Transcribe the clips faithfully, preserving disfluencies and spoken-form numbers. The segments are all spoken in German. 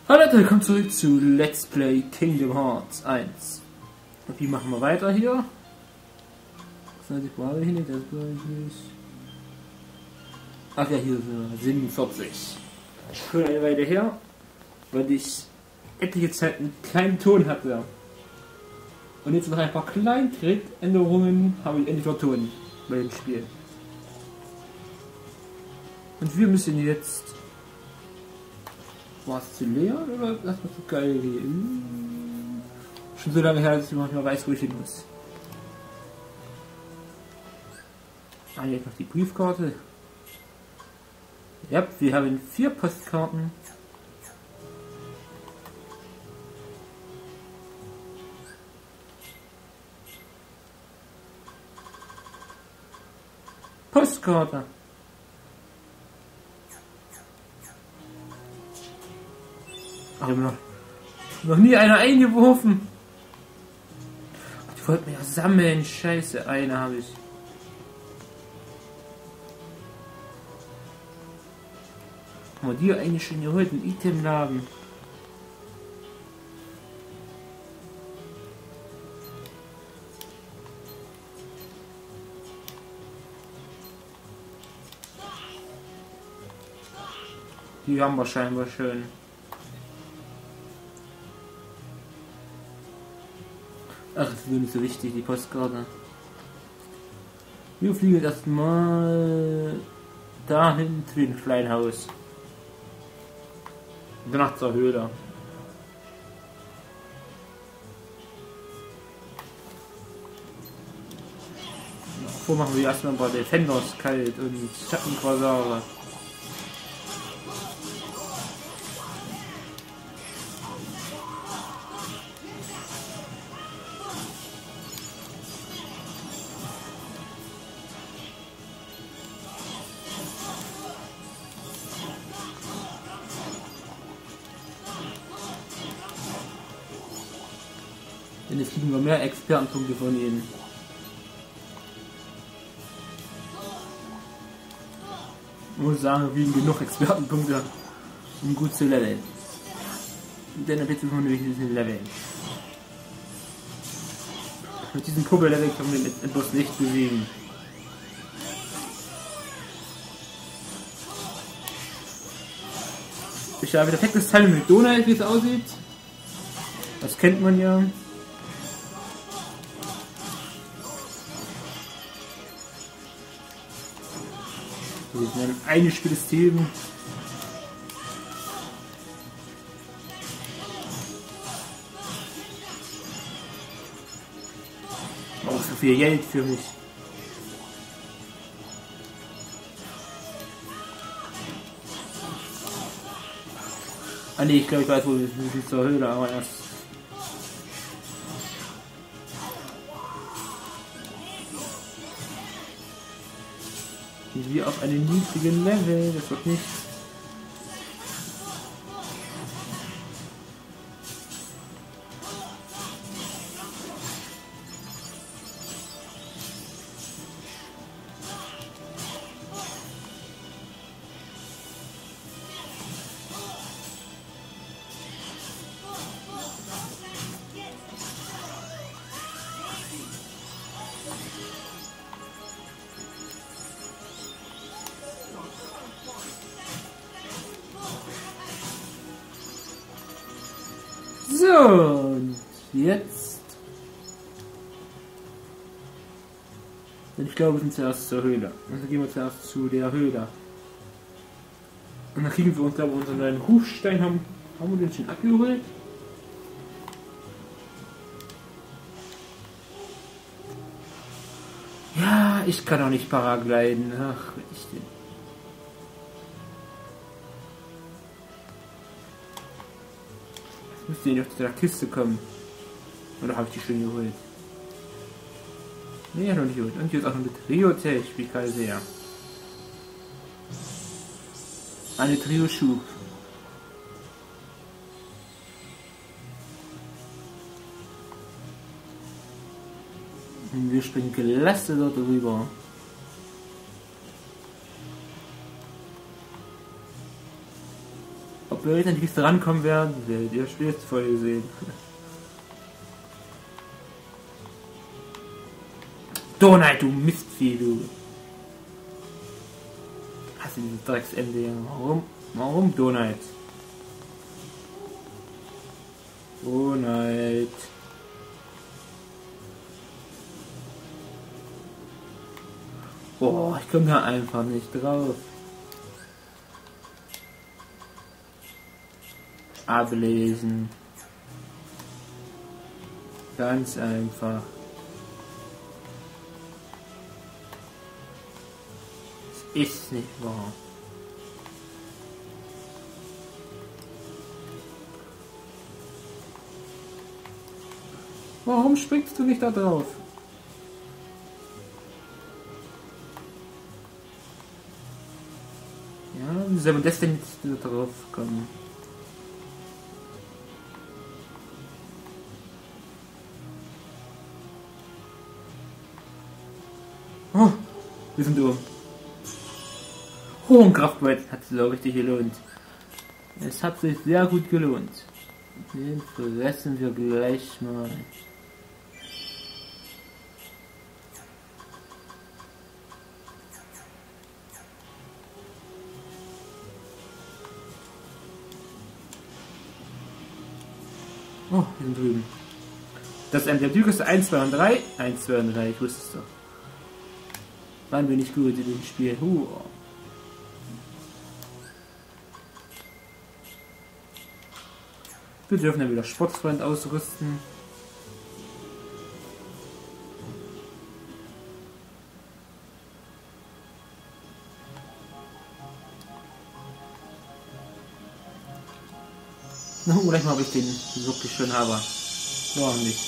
Hallo Leute, willkommen zurück zu Let's Play Kingdom Hearts eins. Und wie machen wir weiter hier? Ach ja, hier sind siebenundvierzig. Schon eine Weile her, weil ich etliche Zeit einen kleinen Ton hatte. Und jetzt noch ein paar Kleintrickänderungen habe ich endlich noch Ton bei dem Spiel. Und wir müssen jetzt... War es zu leer oder das war zu geil hier? Schon so lange her, dass ich manchmal weiß, wo ich hin muss. Ah, jetzt noch die Briefkarte. Ja, wir haben vier Postkarten. Postkarte. Ach, noch, noch nie einer eingeworfen. Ich wollte mir ja sammeln. Scheiße, eine habe ich. Haben wir die eigentlich schon geholt? Ein Itemladen. Die haben wir scheinbar schön. Ach, das ist nur nicht so wichtig, die Postkarte. Wir fliegen erstmal dahin zu dem kleinen Haus. Und danach zur Höhle. Davor machen wir erstmal ein paar Defenders kalt und Schattenquasare. Denn es kriegen wir mehr Expertenpunkte von ihnen. Ich muss sagen, wir kriegen genug Expertenpunkte, um gut zu leveln. Denn ab jetzt müssen wir nämlich ein bisschen leveln. Mit diesem Puppe-Level können wir den Endboss nicht besiegen. Ich habe perfektes Teil mit Donald, wie es aussieht. Das kennt man ja. Wir sind ein eingespieltes Team. Oh, so viel Geld für mich. Ah ne, ich glaube, ich weiß, wo wir sind zur Höhle, aber erst. Wir auf einem niedrigen Level, das wird nichts. So, und jetzt. Ich glaube, wir sind zuerst zur Höhle. Also gehen wir zuerst zu der Höhle. Und dann kriegen wir uns, glaube ich, unseren neuen Hufstein. Haben, haben wir den schon abgeholt? Ja, ich kann auch nicht paragliden. Ach, wenn ich den. Müsste ich noch zu der Kiste kommen. Oder habe ich die schon geholt? Nee, noch nicht geholt. Und hier ist auch noch eine Trio-Tech, wie geil sehr. Eine Trio-Schub. Und wir springen gelassen dort drüber. ob wir jetzt an die Kiste rankommen werden, werdet ihr spätestens vorher sehen. Donald, du Mistvieh, du. Hast du dieses Drecksende hier? Warum? Warum Donald? Donald. Boah, ich komme da einfach nicht drauf. Ablesen. Ganz einfach. Es ist nicht wahr. Warum springst du nicht da drauf? Ja, wie soll man das denn jetzt da drauf kommen? Oh, wir sind oben. Hohen Kraftwert hat sich auch richtig gelohnt. Es hat sich sehr gut gelohnt. Den fressen wir gleich mal. Oh, wir sind drüben. Das M der Düke ist eins, zwei und drei. eins, zwei und drei, ich wusste es doch. Waren wir nicht gut in dem Spiel. Huh. Wir dürfen ja wieder Sportfreund ausrüsten. Na, gleich mal, ob ich den wirklich schön habe. So nicht.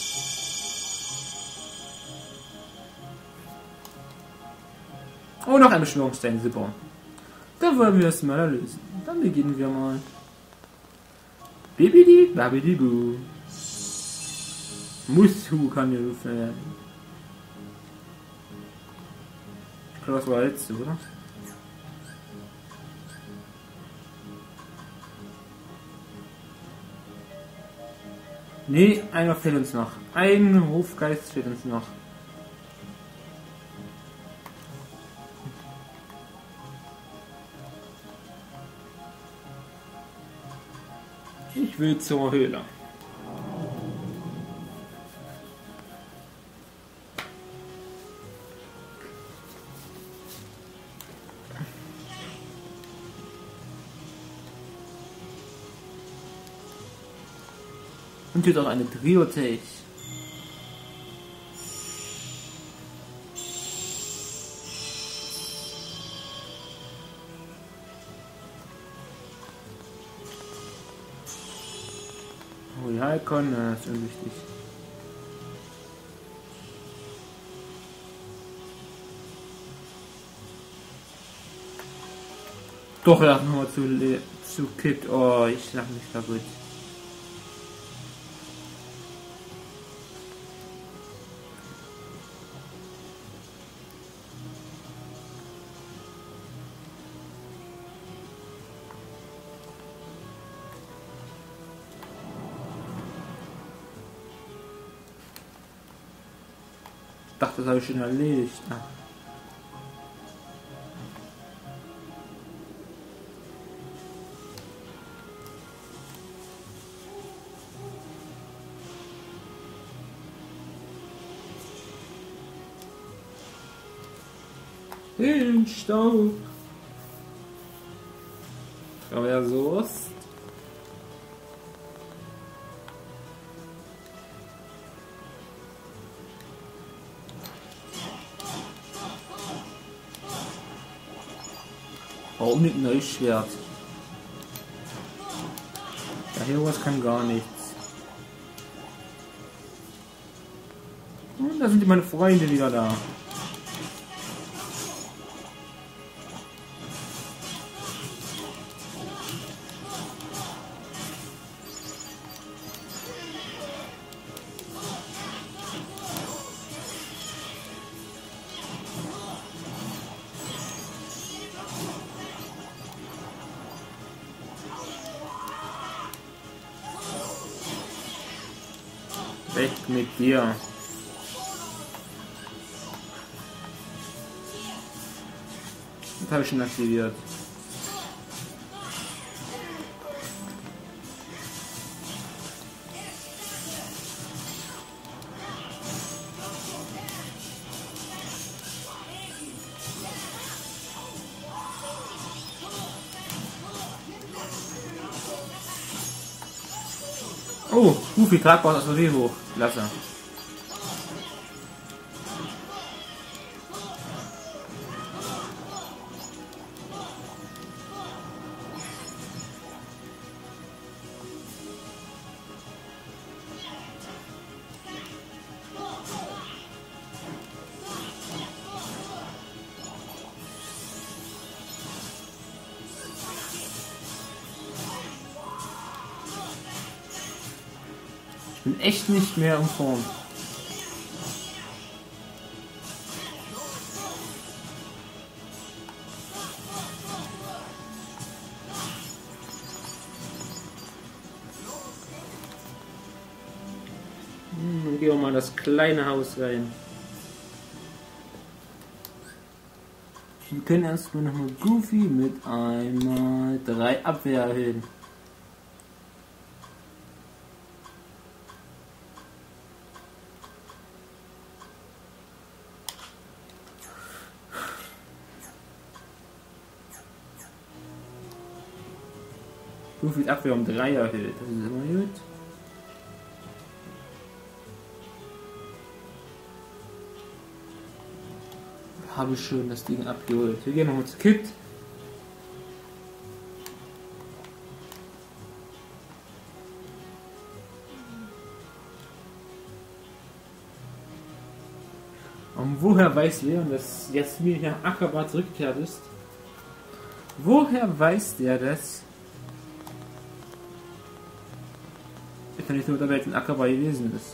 Oh, noch ein Beschwörungsstein, super. Da wollen wir es mal lösen. Dann beginnen wir mal. Bibidi, babidi, bu. Mushu kann gerufen werden. Ich glaube, das war der letzte, oder? Nee, einer fehlt uns noch. Ein Hofgeist fehlt uns noch. Ich will zur Höhle. Und hier auch eine Triothek. Oh, die Heilkon, das ist unwichtig. Doch, ja, nochmal zu, zu Kit. Oh, ich lach mich kaputt. Ich dachte, das habe ich schon erledigt. Ah. Den Staub. Aber ja, so ist. Warum nicht ein neues Schwert? Der Heroes kann gar nichts. Und da sind meine Freunde wieder da. Weg mit dir. Das habe ich schon aktiviert. Oh, Goofy tragbar das Reh hoch. Klasse. Ich bin echt nicht mehr in Form. Hm, dann gehen wir mal in das kleine Haus rein. Wir können erstmal nochmal Goofy mit einmal drei Abwehr erhöhen. Goofy Abwehr um drei erhöht, das ist immer gut. Habe ich schon das Ding abgeholt. Wir gehen nochmal zu Kit. Und woher weiß Leon, dass Jasmin nach Akaba zurückgekehrt ist? Woher weiß der das? Ich kann nicht nur der Welt in Akaba gewesen ist.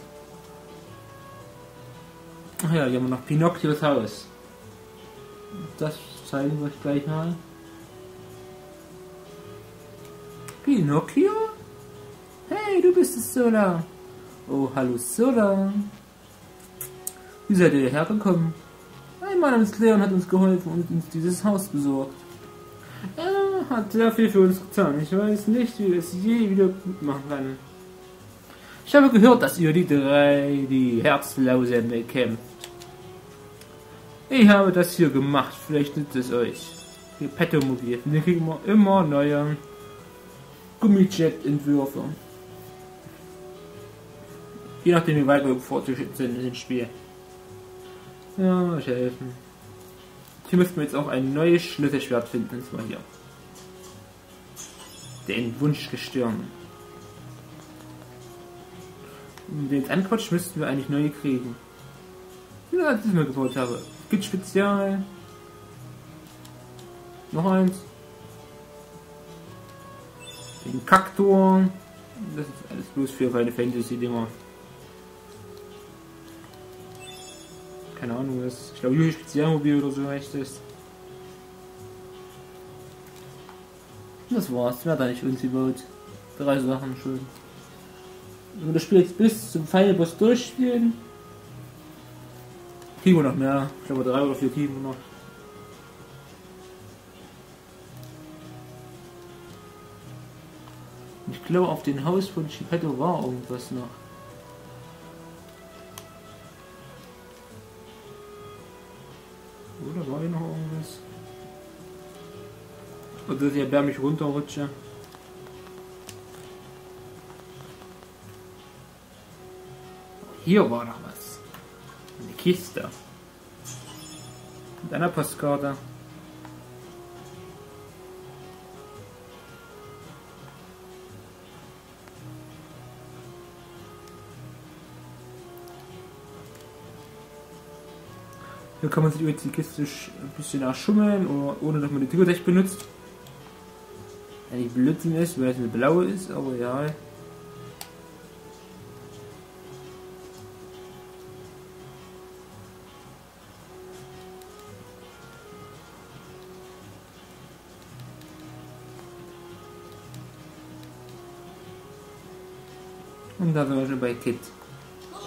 Ach ja, hier haben wir noch Pinocchios Haus. Das zeigen wir euch gleich mal. Pinocchio? Hey, du bist es, Sola. Oh, hallo Sola. Wie seid ihr hierher gekommen? Ein Mann namens Leon hat uns geholfen und uns dieses Haus besorgt. Er hat sehr viel für uns getan. Ich weiß nicht, wie wir es je wieder gut machen kann. Ich habe gehört, dass ihr die drei, die Herzlose bekämpft. Ich habe das hier gemacht, vielleicht nützt es euch. Die Pettomobil, wir kriegen wir immer neue Gummijet-Entwürfe. Je nachdem, wie weit wir fortgeschritten sind in dem Spiel. Ja, ich helfen. Hier müssten wir jetzt auch ein neues Schlüsselschwert finden, und zwar hier. Den Wunschgestirn. Den Anquatsch müssten wir eigentlich neu kriegen. Ja, als ich mir gebaut habe. Gibt Spezial. Noch eins. Den Kaktor. Das ist alles bloß für Final Fantasy Dinger. Keine Ahnung, was. Ich glaube, Yugi Spezialmobil oder so heißt es. Das war's. Wer hat da nicht uns gebaut? Drei Sachen schön. Wenn wir das Spiel jetzt bis zum Final Boss durchspielen, kriegen wir noch mehr. Ich glaube drei oder vier kriegen wir noch. Ich glaube auf dem Haus von Geppetto war irgendwas noch. Oder war hier noch irgendwas? Oder der Bär mich runterrutsche. Hier war noch was. Eine Kiste. Mit einer Postkarte. Hier kann man sich jetzt die Kiste ein bisschen erschummeln, oder ohne dass man die Tür benutzt. Eigentlich Blödsinn ist, weil es eine blaue ist, aber ja. Und da sind wir schon bei Kit.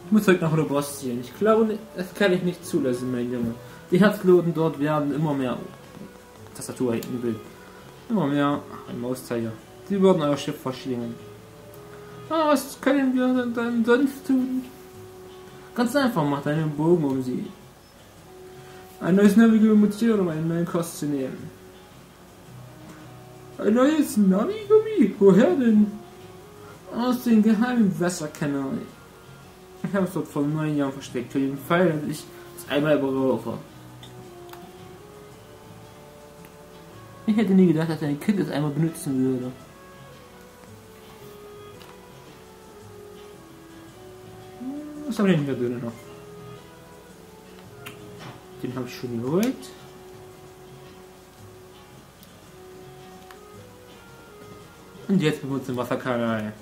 Ich muss zurück nach Holobostien. Ich glaube, das kann ich nicht zulassen, mein Junge. Die Herzkloten dort werden immer mehr. Tastatur hinten Bild. Immer mehr. Ach, ein Mauszeiger. Sie würden euer Schiff verschlingen. Ah, was können wir dann sonst tun? Ganz einfach, macht einen Bogen um sie. Ein neues Navi-Gummi, um einen neuen Kost zu nehmen. Ein neues Navi-Gummi? Woher denn? Aus dem geheimen Wasserkanal. Ich habe es dort vor neun Jahren versteckt, für den Fall, dass ich es einmal brauche. Ich hätte nie gedacht, dass ein Kind es einmal benutzen würde. Was haben wir denn hier drin noch? Den habe ich schon geholt. Und jetzt benutzen wir Wasserkanal.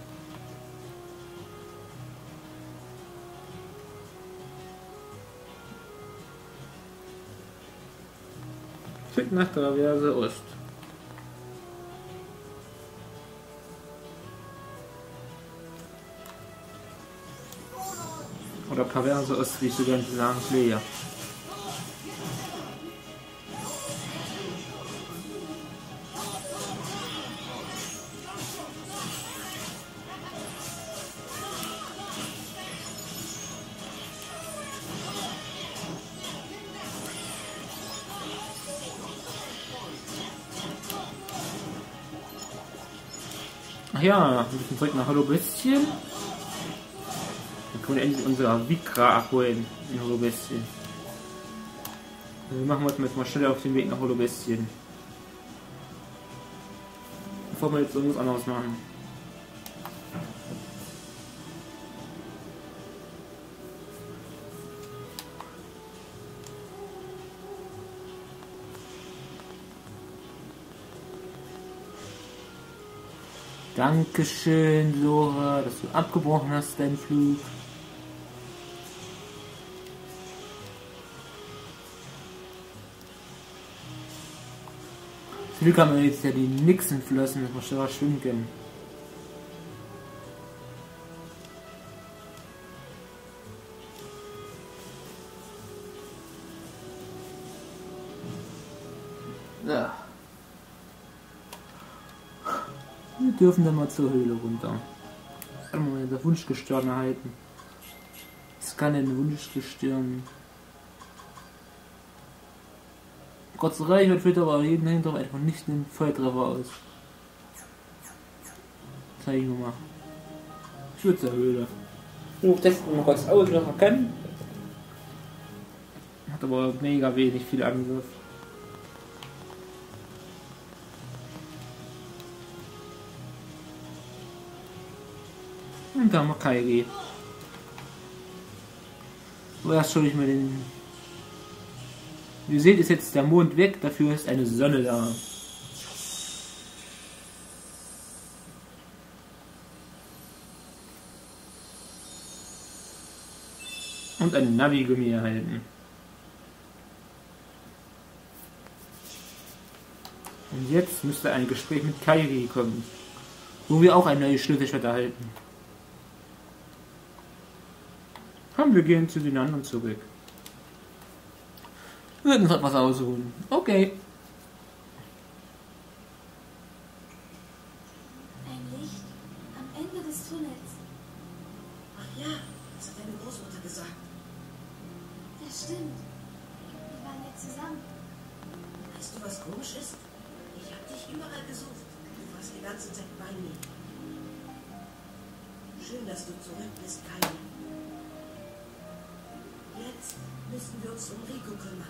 Schick nach Traverse Ost. Oder Traverse Ost, wie ich so gerne sagen pflege. Ach ja, ein bisschen zurück nach Holobestien. Dann können wir endlich unser Vikra abholen in Holobestien. Also machen wir uns jetzt mal schnell auf den Weg nach Holobestien. Bevor wir jetzt irgendwas anderes machen. Dankeschön, Lora, dass du abgebrochen hast, deinen Flug. Zum Glück haben wir jetzt ja die Nixenflossen, dass wir schneller schwimmen können. Ja. Wir dürfen dann mal zur Höhle runter. Kann man das Wunschgestirn erhalten. Es kann ein Wunschgestirn. Kurze Reichweite führt aber jeden Hintergrund einfach nicht einen Volltreffer aus. Zeig ich mal. Ich würde zur Höhle. So, testen wir mal kurz aus, was er kann. Hat aber mega wenig viel Angriff. Und da haben wir Kairi. Aber erst schaue ich mal den. Wie ihr seht, ist jetzt der Mond weg, dafür ist eine Sonne da. Und ein Navi-Gummi erhalten. Und jetzt müsste ein Gespräch mit Kairi kommen, wo wir auch ein neues Schlüsselschwert erhalten. Komm, wir gehen zu den anderen zurück. Wir würden uns etwas ausruhen. Okay. Ein Licht am Ende des Tunnels. Ach ja, das hat deine Großmutter gesagt. Das stimmt. Wir waren jetzt zusammen. Weißt du, was komisch ist? Ich habe dich überall gesucht. Du warst die ganze Zeit bei mir. Schön, dass du zurück bist, Kylie. Jetzt müssen wir uns um Rico kümmern.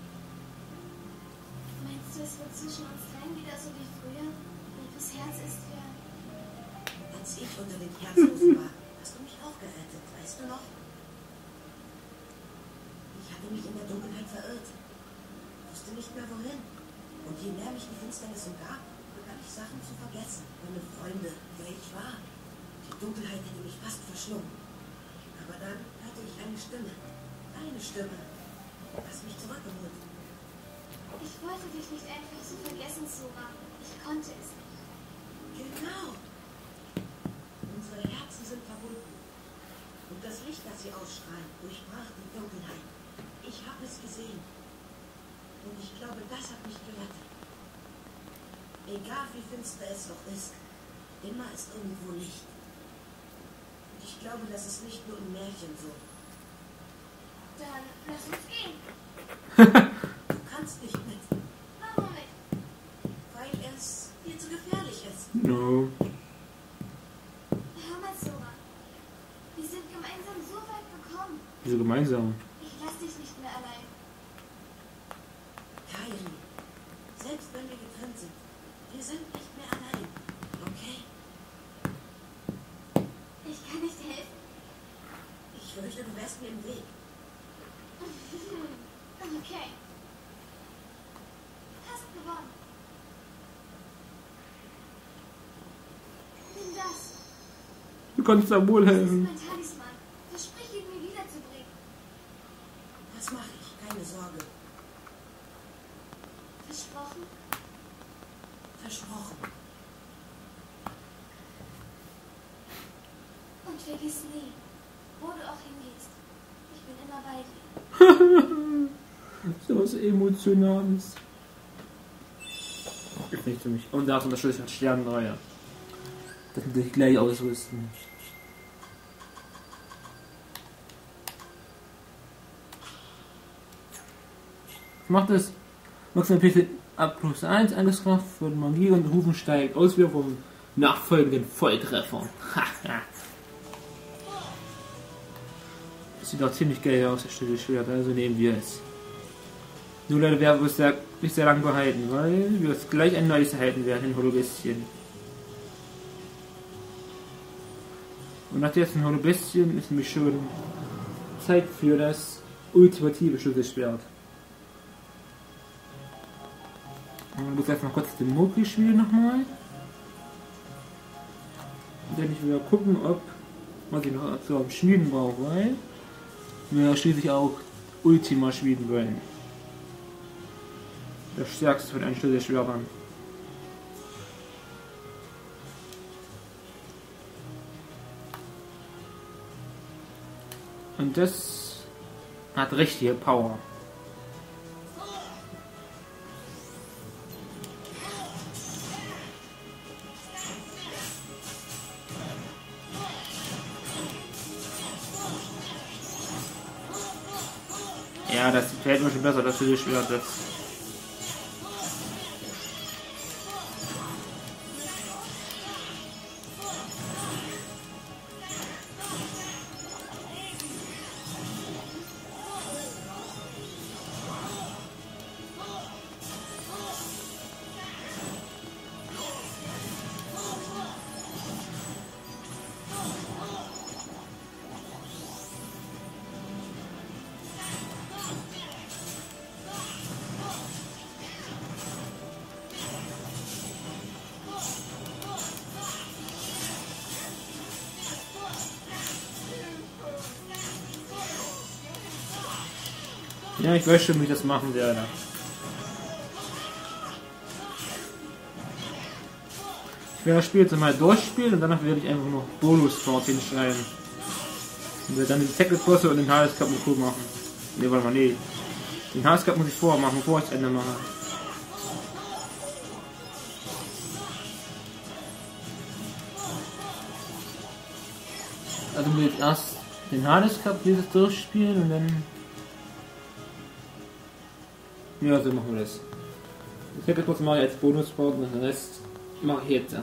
Meinst du, es wird zwischen uns dreien wieder so wie früher? Ricos Herz ist ja... Als ich unter den Herzlosen war, hast du mich auch gerettet, weißt du noch? Ich hatte mich in der Dunkelheit verirrt. Wusste nicht mehr wohin. Und je mehr mich die Finsternis umgab, begann ich Sachen zu vergessen. Meine Freunde, wer ich war. Die Dunkelheit hätte mich fast verschlungen. Aber dann hörte ich eine Stimme. Eine Stimme. Hast mich zurückgeholt. Ich wollte dich nicht einfach so vergessen, Sora. Ich konnte es nicht. Genau. Unsere Herzen sind verbunden. Und das Licht, das das hat mich gerettet. Egal wie finster es doch ist, immer ist irgendwo Licht. Und ich glaube, das ist nicht nur im Märchen so. Dann lass uns gehen. Du kannst nicht mit, Warum nicht? weil es dir zu gefährlich ist. No. Hör mal, Sora. Wir sind gemeinsam so weit gekommen. Wieso gemeinsam? Ich lass dich nicht mehr allein. Kairi, selbst wenn wir getrennt sind, wir sind nicht mehr allein. Okay? Ich kann nicht helfen. Ich fürchte, du wärst mir im Weg. Okay. Hast gewonnen. Nimm das. Du kannst da wohl Das ist helfen. mein Talisman. Versprich ihn mir wiederzubringen. Das mache ich, keine Sorge. Versprochen? Versprochen. Und vergiss nie, wo du auch hingehst. Ich bin immer bei dir. So was Emotionales. Ist nicht für mich. Und da ist unser Schlüssel Sternenreihe. Das muss ich gleich ausrüsten. Macht es maximal P C ab plus eins Angriffskraft für Magie und Rufen steigt. Auswirkung vom nachfolgenden Volltreffer. Das sieht auch ziemlich geil aus, das stille Schwert, also nehmen wir es. Nur leider werden wir es sehr, nicht sehr lange behalten, weil wir uns gleich ein neues erhalten werden, ein Holobestien. Und nach diesem Holobestien ist nämlich schon Zeit für das ultimative Schlüsselschwert. Ich muss erst mal kurz den Moki spielen nochmal. Und dann ich wieder gucken, ob was ich noch so am Schmieden brauche, weil wir schließlich auch Ultima schmieden wollen. Das stärkste von den Schlüsselschwertern. Und das hat richtige Power. Ja, das fällt mir schon besser, das Schlüsselschwert jetzt. Ja, ich weiß schon, wie ich das machen werde. Ich werde das Spiel jetzt mal durchspielen und danach werde ich einfach noch Bonus-Sport hinschreiben. Und werde dann die Tackle-Bosse und den Hades Cup mit machen. Ne, warte mal, nee. Den Hades Cup muss ich vorher machen, bevor ich das Ende mache. Also muss ich jetzt erst den Hades Cup dieses durchspielen und dann... Ja, so machen wir das. Das Tackle-Boss mache ich als Bonus-Sport und den Rest mache ich jetzt.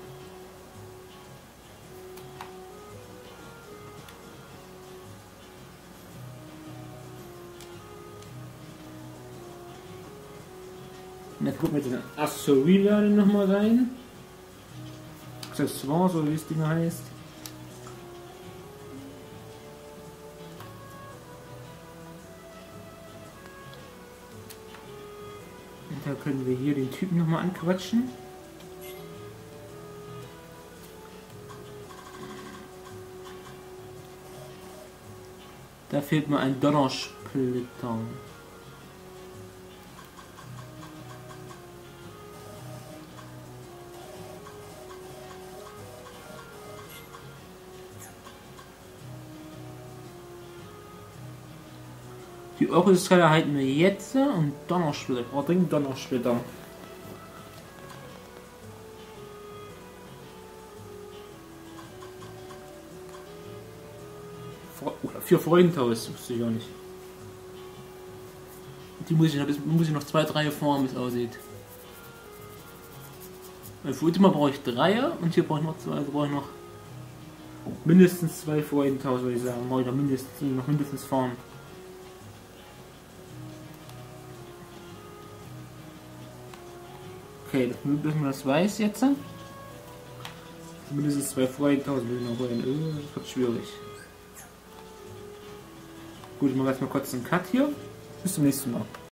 Und jetzt gucken wir den Astoria nochmal rein. Accessoire, so wie das Ding heißt. Und da können wir hier den Typen nochmal anquatschen. Da fehlt mir ein Donnersplitter. Die Euro-Skala halten wir jetzt und Donnersplitter. Ich brauche dringend Donnersplitter. Oder vier Freundhaus, wusste ich auch nicht. Die muss ich noch, muss ich noch zwei, drei fahren, wie es aussieht. Für Ultima brauche ich drei und hier brauche ich noch zwei, also brauche ich noch mindestens zwei Freundhaus, würde ich sagen. Brauche ich noch mindestens, noch mindestens fahren. Okay, das müssen wir das weiß jetzt. Mindestens zwei Freundhaus will ich noch holen. Das wird schwierig. Gut, ich mache erstmal kurz einen Cut hier. Bis zum nächsten Mal.